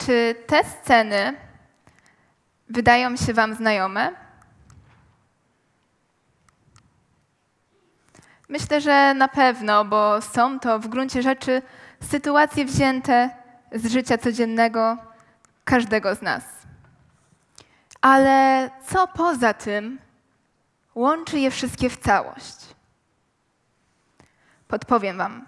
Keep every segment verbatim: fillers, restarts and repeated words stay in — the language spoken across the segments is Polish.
Czy te sceny wydają się wam znajome? Myślę, że na pewno, bo są to w gruncie rzeczy sytuacje wzięte z życia codziennego każdego z nas. Ale co poza tym łączy je wszystkie w całość? Podpowiem wam.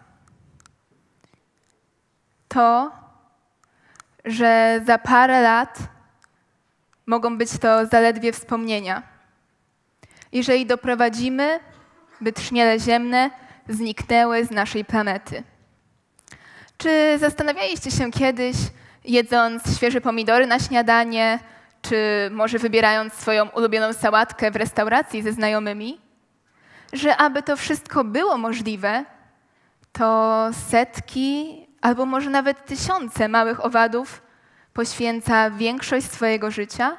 To, że za parę lat mogą być to zaledwie wspomnienia. Jeżeli doprowadzimy, by trzmiele ziemne zniknęły z naszej planety. Czy zastanawialiście się kiedyś, jedząc świeże pomidory na śniadanie, czy może wybierając swoją ulubioną sałatkę w restauracji ze znajomymi, że aby to wszystko było możliwe, to setki albo może nawet tysiące małych owadów poświęca większość swojego życia?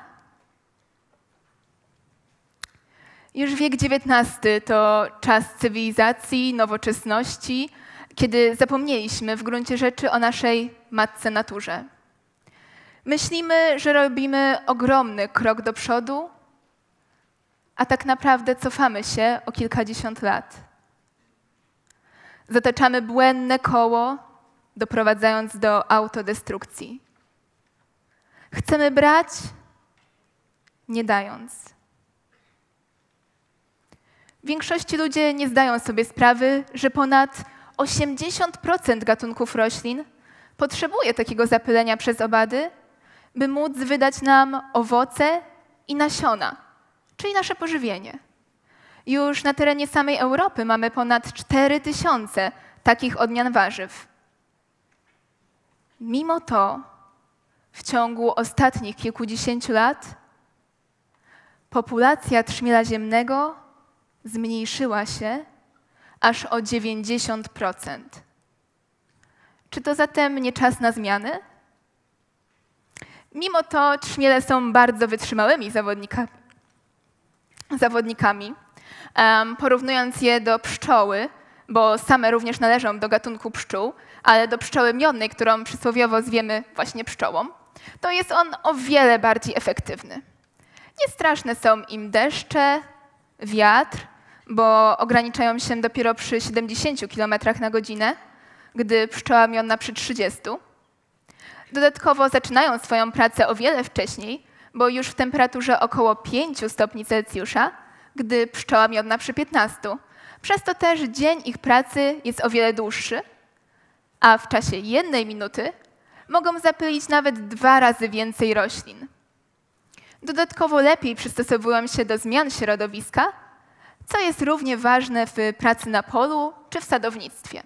Już wiek dziewiętnasty to czas cywilizacji, nowoczesności, kiedy zapomnieliśmy w gruncie rzeczy o naszej matce naturze. Myślimy, że robimy ogromny krok do przodu, a tak naprawdę cofamy się o kilkadziesiąt lat. Zataczamy błędne koło, doprowadzając do autodestrukcji. Chcemy brać, nie dając. W większości ludzie nie zdają sobie sprawy, że ponad osiemdziesiąt procent gatunków roślin potrzebuje takiego zapylenia przez owady, by móc wydać nam owoce i nasiona, czyli nasze pożywienie. Już na terenie samej Europy mamy ponad cztery tysiące takich odmian warzyw. Mimo to w ciągu ostatnich kilkudziesięciu lat populacja trzmiela ziemnego zmniejszyła się aż o dziewięćdziesiąt procent. Czy to zatem nie czas na zmiany? Mimo to trzmiele są bardzo wytrzymałymi zawodnika, zawodnikami. Um, porównując je do pszczoły, bo same również należą do gatunku pszczół, ale do pszczoły miodnej, którą przysłowiowo zwiemy właśnie pszczołą, to jest on o wiele bardziej efektywny. Niestraszne są im deszcze, wiatr, bo ograniczają się dopiero przy siedemdziesięciu kilometrach na godzinę, gdy pszczoła miodna przy trzydziestu. Dodatkowo zaczynają swoją pracę o wiele wcześniej, bo już w temperaturze około pięciu stopni Celsjusza, gdy pszczoła miodna przy piętnastu. Przez to też dzień ich pracy jest o wiele dłuższy, a w czasie jednej minuty mogą zapylić nawet dwa razy więcej roślin. Dodatkowo lepiej przystosowują się do zmian środowiska, co jest równie ważne w pracy na polu czy w sadownictwie.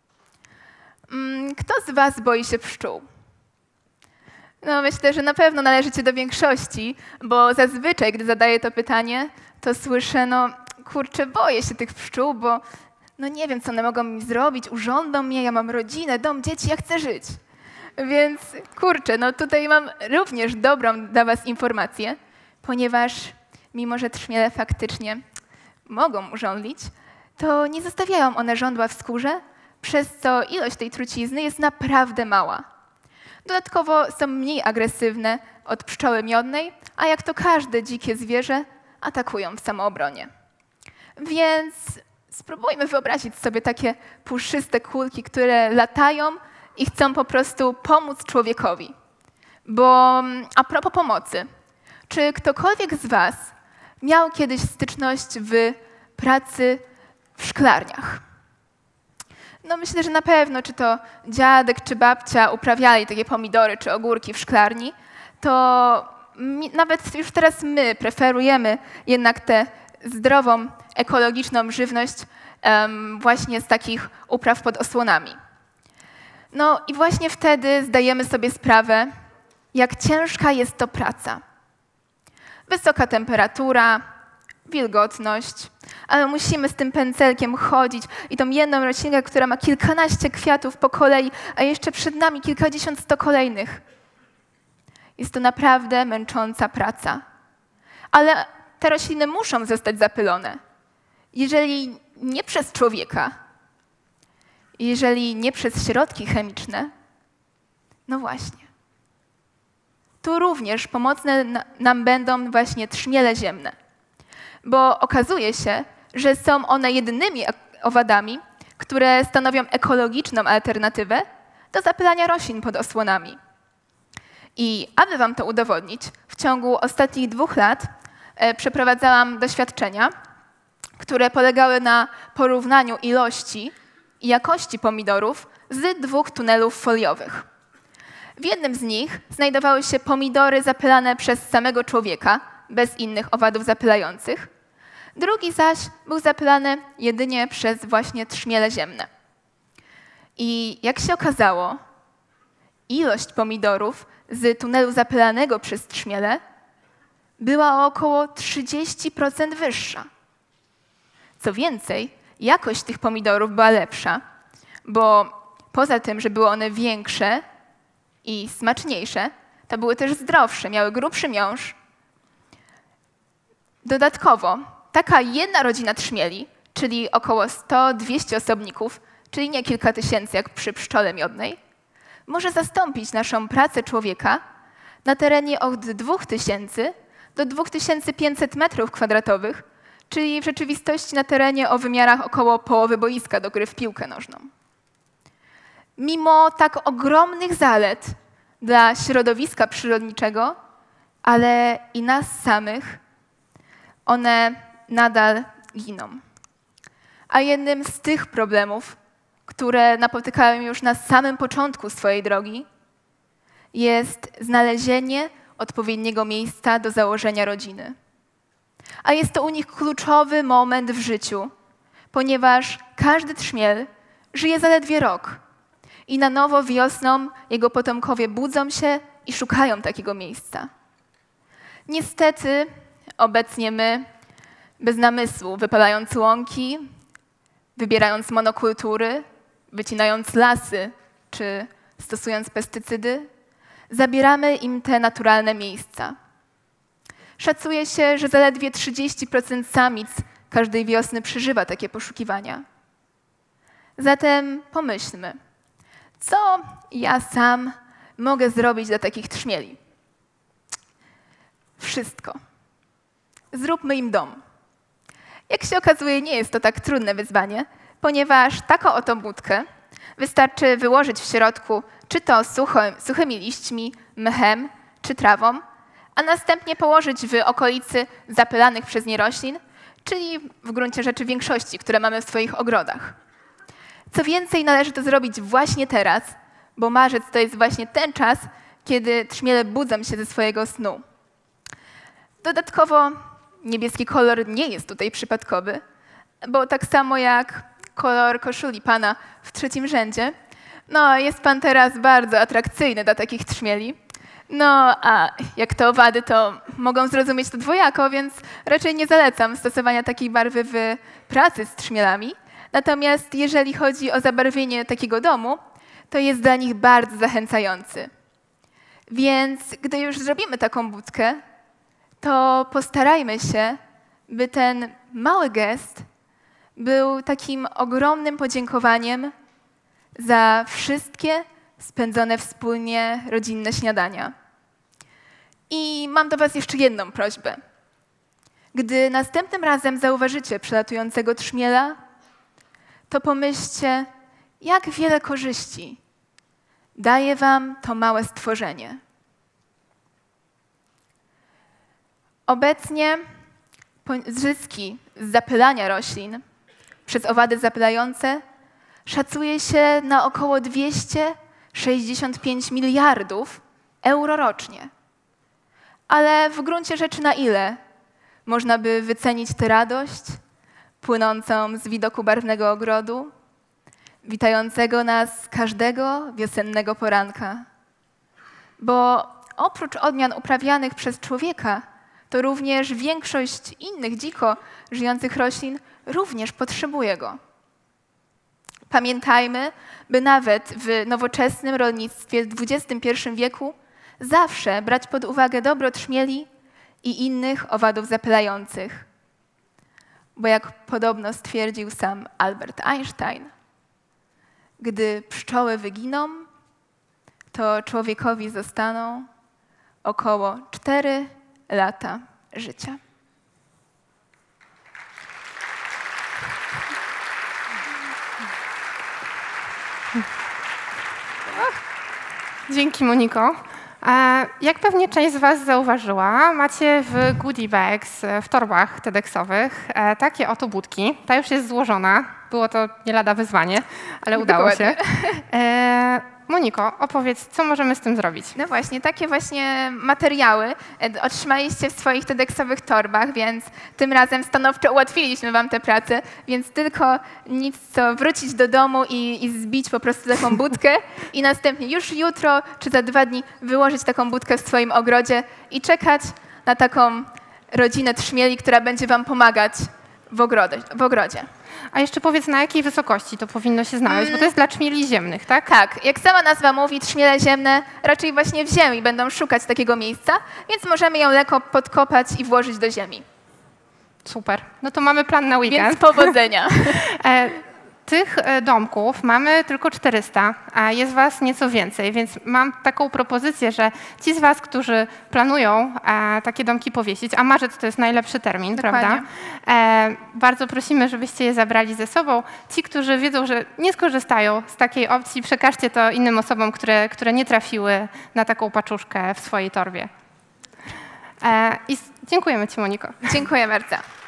Kto z was boi się pszczół? No myślę, że na pewno należycie do większości, bo zazwyczaj, gdy zadaję to pytanie, to słyszę, no kurczę, boję się tych pszczół, bo no nie wiem, co one mogą mi zrobić, urządzą mnie, ja mam rodzinę, dom, dzieci, ja chcę żyć. Więc kurczę, no tutaj mam również dobrą dla was informację, ponieważ mimo, że trzmiele faktycznie mogą urządlić, to nie zostawiają one żądła w skórze, przez co ilość tej trucizny jest naprawdę mała. Dodatkowo są mniej agresywne od pszczoły miodnej, a jak to każde dzikie zwierzę, atakują w samoobronie. Więc spróbujmy wyobrazić sobie takie puszyste kulki, które latają i chcą po prostu pomóc człowiekowi. Bo a propos pomocy, czy ktokolwiek z was miał kiedyś styczność w pracy w szklarniach? No myślę, że na pewno, czy to dziadek, czy babcia uprawiali takie pomidory, czy ogórki w szklarni, to nawet już teraz my preferujemy jednak tę zdrową, ekologiczną żywność um, właśnie z takich upraw pod osłonami. No i właśnie wtedy zdajemy sobie sprawę, jak ciężka jest to praca. Wysoka temperatura, wilgotność, ale musimy z tym pędzelkiem chodzić i tą jedną roślinkę, która ma kilkanaście kwiatów po kolei, a jeszcze przed nami kilkadziesiąt, sto kolejnych. Jest to naprawdę męcząca praca. Ale te rośliny muszą zostać zapylone. Jeżeli nie przez człowieka, jeżeli nie przez środki chemiczne, no właśnie. Tu również pomocne nam będą właśnie trzmiele ziemne, bo okazuje się, że są one jedynymi owadami, które stanowią ekologiczną alternatywę do zapylania roślin pod osłonami. I aby wam to udowodnić, w ciągu ostatnich dwóch lat e, przeprowadzałam doświadczenia, które polegały na porównaniu ilości i jakości pomidorów z dwóch tunelów foliowych. W jednym z nich znajdowały się pomidory zapylane przez samego człowieka, bez innych owadów zapylających. Drugi zaś był zapylany jedynie przez właśnie trzmiele ziemne. I jak się okazało, ilość pomidorów z tunelu zapylanego przez trzmiele była o około trzydzieści procent wyższa. Co więcej, jakość tych pomidorów była lepsza, bo poza tym, że były one większe i smaczniejsze, to były też zdrowsze, miały grubszy miąższ. Dodatkowo taka jedna rodzina trzmieli, czyli około sto do dwustu osobników, czyli nie kilka tysięcy jak przy pszczole miodnej, może zastąpić naszą pracę człowieka na terenie od dwóch tysięcy do dwóch tysięcy pięciuset metrów kwadratowych, czyli w rzeczywistości na terenie o wymiarach około połowy boiska do gry w piłkę nożną. Mimo tak ogromnych zalet dla środowiska przyrodniczego, ale i nas samych, one nadal giną. A jednym z tych problemów, które napotykają już na samym początku swojej drogi, jest znalezienie odpowiedniego miejsca do założenia rodziny. A jest to u nich kluczowy moment w życiu, ponieważ każdy trzmiel żyje zaledwie rok i na nowo wiosną jego potomkowie budzą się i szukają takiego miejsca. Niestety obecnie my, bez namysłu, wypalając łąki, wybierając monokultury, wycinając lasy czy stosując pestycydy, zabieramy im te naturalne miejsca. Szacuje się, że zaledwie trzydzieści procent samic każdej wiosny przeżywa takie poszukiwania. Zatem pomyślmy, co ja sam mogę zrobić dla takich trzmieli? Wszystko. Zróbmy im dom. Jak się okazuje, nie jest to tak trudne wyzwanie, ponieważ taką oto budkę wystarczy wyłożyć w środku czy to sucho, suchymi liśćmi, mchem czy trawą, a następnie położyć w okolicy zapylanych przez nie roślin, czyli w gruncie rzeczy większości, które mamy w swoich ogrodach. Co więcej, należy to zrobić właśnie teraz, bo marzec to jest właśnie ten czas, kiedy trzmiele budzą się ze swojego snu. Dodatkowo niebieski kolor nie jest tutaj przypadkowy, bo tak samo jak kolor koszuli pana w trzecim rzędzie, no jest pan teraz bardzo atrakcyjny dla takich trzmieli. No a jak to owady, to mogą zrozumieć to dwojako, więc raczej nie zalecam stosowania takiej barwy w pracy z trzmielami. Natomiast jeżeli chodzi o zabarwienie takiego domu, to jest dla nich bardzo zachęcający. Więc gdy już zrobimy taką budkę, to postarajmy się, by ten mały gest był takim ogromnym podziękowaniem za wszystkie spędzone wspólnie rodzinne śniadania. I mam do was jeszcze jedną prośbę. Gdy następnym razem zauważycie przelatującego trzmiela, to pomyślcie, jak wiele korzyści daje wam to małe stworzenie. Obecnie zyski z zapylania roślin przez owady zapylające szacuje się na około dwieście sześćdziesiąt pięć miliardów euro rocznie. Ale w gruncie rzeczy na ile można by wycenić tę radość płynącą z widoku barwnego ogrodu, witającego nas każdego wiosennego poranka? Bo oprócz odmian uprawianych przez człowieka, to również większość innych dziko żyjących roślin również potrzebuje go. Pamiętajmy, by nawet w nowoczesnym rolnictwie w dwudziestym pierwszym wieku zawsze brać pod uwagę dobro trzmieli i innych owadów zapylających. Bo jak podobno stwierdził sam Albert Einstein, gdy pszczoły wyginą, to człowiekowi zostaną około cztery lata życia. Dzięki, Moniko. Jak pewnie część z Was zauważyła, macie w goodie bags, w torbach TEDxowych takie oto budki. Ta już jest złożona. Było to nie lada wyzwanie, ale udało się. Moniko, opowiedz, co możemy z tym zrobić? No właśnie, takie właśnie materiały otrzymaliście w swoich TEDxowych torbach, więc tym razem stanowczo ułatwiliśmy wam tę pracę, więc tylko nic co wrócić do domu i, i zbić po prostu taką budkę i następnie już jutro czy za dwa dni wyłożyć taką budkę w swoim ogrodzie i czekać na taką rodzinę trzmieli, która będzie wam pomagać w ogrodzie. W ogrodzie. A jeszcze powiedz, na jakiej wysokości to powinno się znaleźć, mm. bo to jest dla trzmieli ziemnych, tak? Tak, jak sama nazwa mówi, trzmiele ziemne raczej właśnie w ziemi będą szukać takiego miejsca, więc możemy ją lekko podkopać i włożyć do ziemi. Super, no to mamy plan na weekend. Więc powodzenia. e, tych domków mamy tylko czterysta, a jest Was nieco więcej, więc mam taką propozycję, że ci z Was, którzy planują e, takie domki powiesić, a marzec to jest najlepszy termin, Dokładnie. prawda? E, bardzo prosimy, żebyście je zabrali ze sobą. Ci, którzy wiedzą, że nie skorzystają z takiej opcji, przekażcie to innym osobom, które, które nie trafiły na taką paczuszkę w swojej torbie. E, I dziękujemy Ci, Moniko. Dziękuję bardzo.